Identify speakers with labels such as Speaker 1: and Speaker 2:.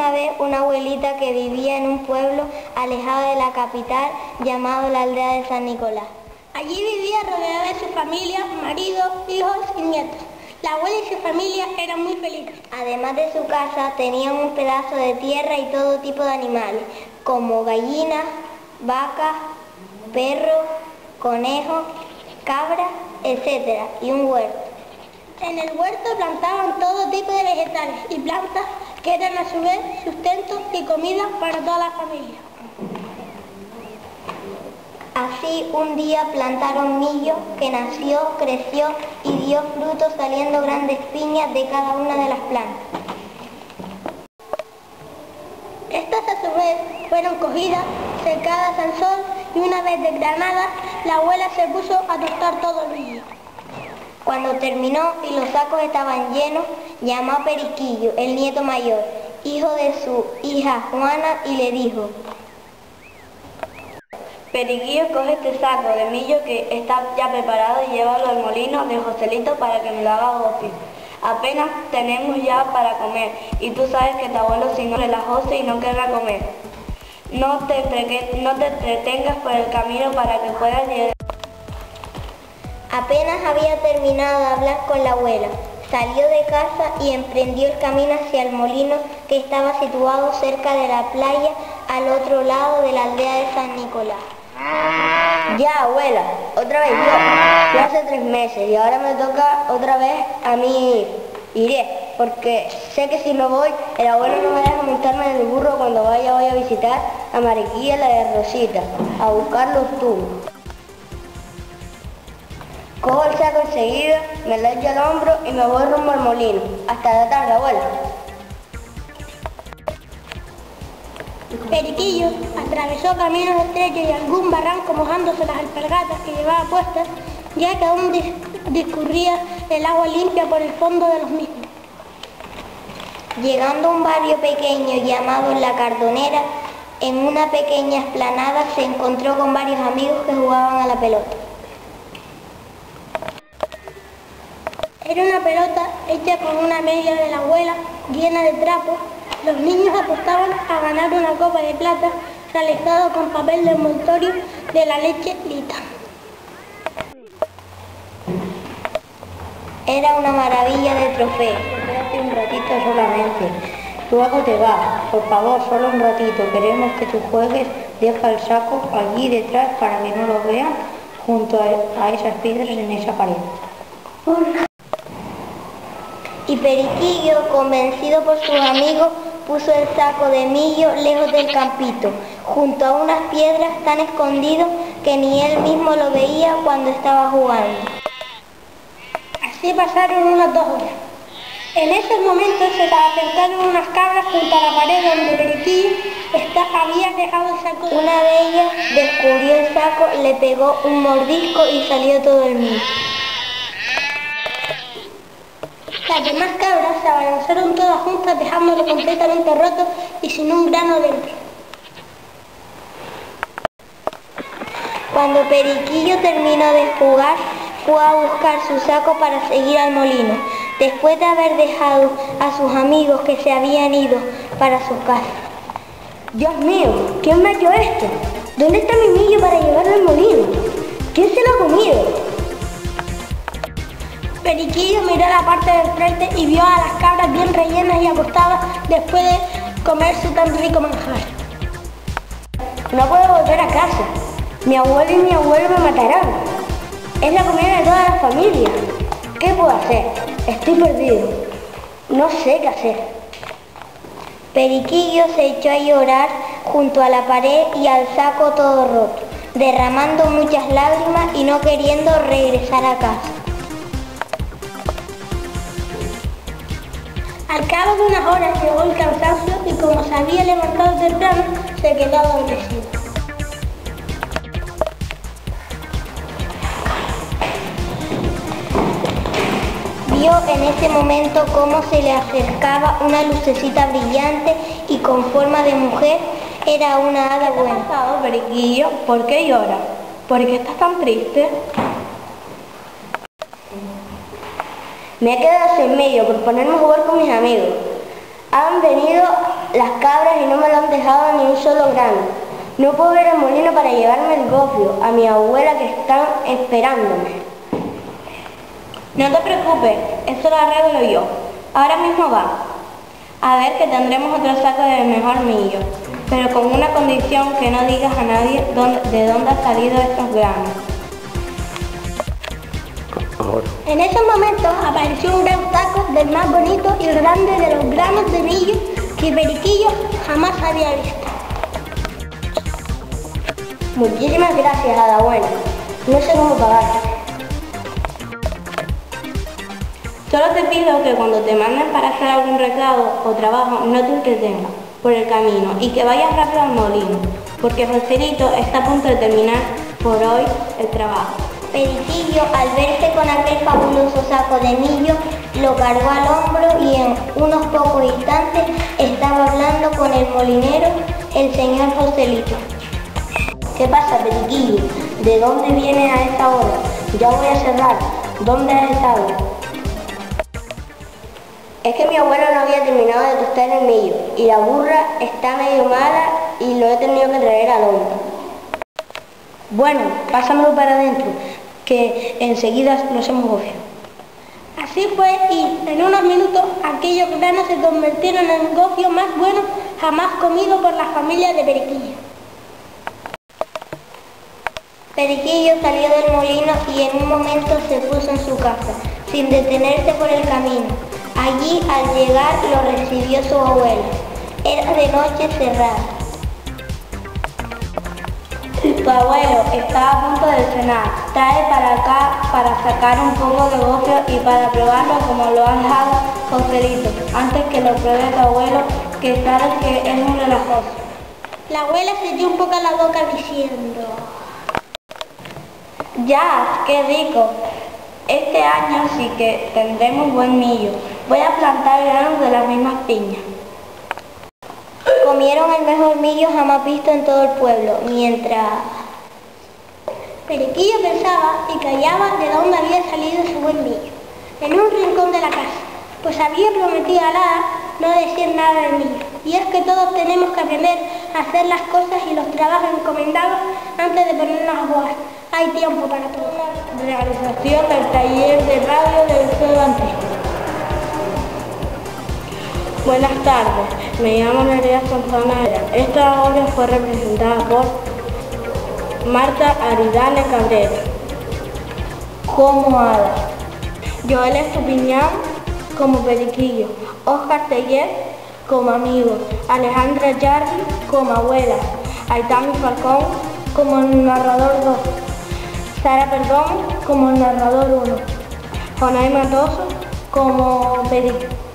Speaker 1: una vez una abuelita que vivía en un pueblo alejado de la capital llamado la aldea de San Nicolás.
Speaker 2: Allí vivía rodeada de su familia, marido, hijos y nietos. La abuela y su familia eran muy felices.
Speaker 1: Además de su casa, tenían un pedazo de tierra y todo tipo de animales, como gallinas, vacas, perros, conejos, cabras, etc. y un huerto.
Speaker 2: En el huerto plantaban todo tipo de vegetales y plantas que eran a su vez sustento y comida para toda la familia.
Speaker 1: Así un día plantaron millo que nació, creció y dio frutos saliendo grandes piñas de cada una de las plantas.
Speaker 2: Estas a su vez fueron cogidas, secadas al sol y una vez desgranadas, la abuela se puso a tostar todo el millo.
Speaker 1: Cuando terminó y los sacos estaban llenos, llamó a Periquillo, el nieto mayor, hijo de su hija Juana, y le dijo:
Speaker 3: Periquillo, coge este saco de millo que está ya preparado y llévalo al molino de Joselito para que me lo haga Gopi. Apenas tenemos ya para comer y tú sabes que tu abuelo si no relajose y no querrá comer. No te entretengas por el camino para que puedas llegar.
Speaker 1: Apenas había terminado de hablar con la abuela, salió de casa y emprendió el camino hacia el molino que estaba situado cerca de la playa al otro lado de la aldea de San Nicolás.
Speaker 3: Ya, abuela, otra vez yo hace 3 meses y ahora me toca otra vez a mí ir. Iré, porque sé que si no voy, el abuelo no me deja montarme en el burro cuando voy a visitar a Mariquilla, la de Rosita, a buscar los tubos. Cojo el saco enseguida, me lo echo al hombro y me voy rumbo al molino. Hasta la tarde, abuela.
Speaker 2: Periquillo atravesó caminos estrechos y algún barranco mojándose las alpargatas que llevaba puestas, ya que aún discurría el agua limpia por el fondo de los mismos.
Speaker 1: Llegando a un barrio pequeño llamado La Cardonera, en una pequeña explanada se encontró con varios amigos que jugaban a la pelota.
Speaker 2: Era una pelota hecha con una media de la abuela llena de trapos. Los niños apostaban a ganar una copa de plata realizada con papel de envoltorio de la leche Lita.
Speaker 1: Era una maravilla de trofeo.
Speaker 3: Espérate un ratito solamente. Luego te vas. Por favor, solo un ratito. Queremos que tú juegues. Deja el saco allí detrás para que no lo vean junto a esas piedras en esa pared.
Speaker 1: Y Periquillo, convencido por sus amigos, puso el saco de millo lejos del campito, junto a unas piedras tan escondido que ni él mismo lo veía cuando estaba jugando.
Speaker 2: Así pasaron unas 2 horas. En ese momento se acercaron unas cabras junto a la pared donde Periquillo había dejado el saco.
Speaker 1: Una de ellas descubrió el saco, le pegó un mordisco y salió todo el millo.
Speaker 2: Las demás cabras se abalanzaron todas juntas dejándolo completamente roto y sin un grano dentro.
Speaker 1: Cuando Periquillo terminó de jugar, fue a buscar su saco para seguir al molino, después de haber dejado a sus amigos que se habían ido para sus casas.
Speaker 3: Dios mío, ¿quién me ha hecho esto? ¿Dónde está mi millo para llevarlo al molino? ¿Quién se lo ha comido?
Speaker 2: Periquillo miró la parte del frente y vio a las cabras bien rellenas y acostadas después de comerse tan rico manjar.
Speaker 3: No puedo volver a casa. Mi abuelo y mi abuelo me matarán. Es la comida de toda la familia. ¿Qué puedo hacer? Estoy perdido. No sé qué hacer.
Speaker 1: Periquillo se echó a llorar junto a la pared y al saco todo roto, derramando muchas lágrimas y no queriendo regresar a casa.
Speaker 2: Al cabo de unas horas llegó el cansancio y como se había levantado temprano, se quedó adormecido.
Speaker 1: Vio en ese momento cómo se le acercaba una lucecita brillante y con forma de mujer. Era una hada buena.
Speaker 3: ¿Qué ha pasado, Periquillo? ¿Por qué lloras? ¿Por qué estás tan triste? Me he quedado sin medio por ponerme a jugar con mis amigos. Han venido
Speaker 1: las cabras y no me lo han dejado ni un solo grano. No puedo ir al molino para llevarme el gofio a mi abuela que están esperándome.
Speaker 3: No te preocupes, eso lo arreglo yo. Ahora mismo va. A ver que tendremos otro saco de mejor millo, pero con una condición: que no digas a nadie de dónde han salido estos granos.
Speaker 2: En esos momentos apareció un gran saco del más bonito y grande de los granos de millo que Periquillo jamás había visto.
Speaker 1: Muchísimas gracias, hada buena. No sé cómo pagarte.
Speaker 3: Solo te pido que cuando te manden para hacer algún recado o trabajo no te entretengas por el camino y que vayas rápido al molino, porque Joselito está a punto de terminar por hoy el trabajo.
Speaker 1: Periquillo, al verse con aquel fabuloso saco de millo, lo cargó al hombro y en unos pocos instantes estaba hablando con el molinero, el señor Joselito. ¿Qué pasa, Periquillo? ¿De dónde vienes a esta hora? Ya voy a cerrar. ¿Dónde has estado? Es que mi abuelo no había terminado de tostar el millo y la burra está medio mala y lo he tenido que traer al hombro. Bueno, pásamelo para adentro, que enseguida lo hacemos gofio.
Speaker 2: Así fue y en unos minutos aquellos granos se convirtieron en el gofio más bueno jamás comido por la familia de Periquillo.
Speaker 1: Periquillo salió del molino y en un momento se puso en su casa, sin detenerse por el camino. Allí, al llegar, lo recibió su abuela. Era de noche cerrada.
Speaker 3: Tu abuelo está a punto de cenar. Trae para acá para sacar un poco de gofio y para probarlo como lo ha dejado Joselito, antes que lo pruebe tu abuelo, que sabes que es muy relajoso.
Speaker 2: La abuela se dio un poco a la boca diciendo:
Speaker 3: ¡Ya! ¡Qué rico! Este año sí que tendremos buen millo. Voy a plantar granos de las mismas piñas.
Speaker 1: Comieron el mejor millo jamás visto en todo el pueblo, mientras
Speaker 2: Periquillo pensaba y callaba de dónde había salido su buen millo, en un rincón de la casa, pues había prometido a la hada no decir nada del millo. Y es que todos tenemos que aprender a hacer las cosas y los trabajos encomendados antes de ponernos a jugar. Hay tiempo para todo.
Speaker 3: Realización del taller de radio del Liceo Antiguo. Buenas tardes, me llamo Nerea Fontanera. Esta obra fue representada por Marta Aridane Cabrera como hada, Joel Estupiñán como Periquillo, Óscar Teller como amigo, Alejandra Yardi como abuela, Aitami Falcón como narrador 2, Sara Perdón como narrador 1, Jonay Matoso como Periquillo.